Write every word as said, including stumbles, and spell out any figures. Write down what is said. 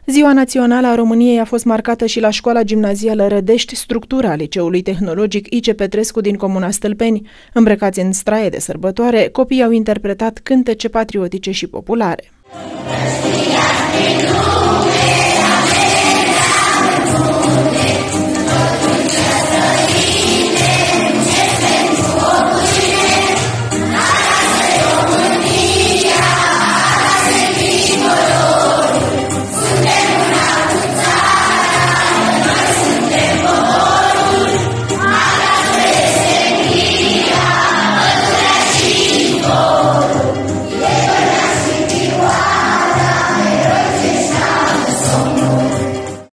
Ziua Națională a României a fost marcată și la școala gimnazială Rădești, structura Liceului Tehnologic I C Petrescu din comuna Stâlpeni. Îmbrăcați în straie de sărbătoare, copiii au interpretat cântece patriotice și populare.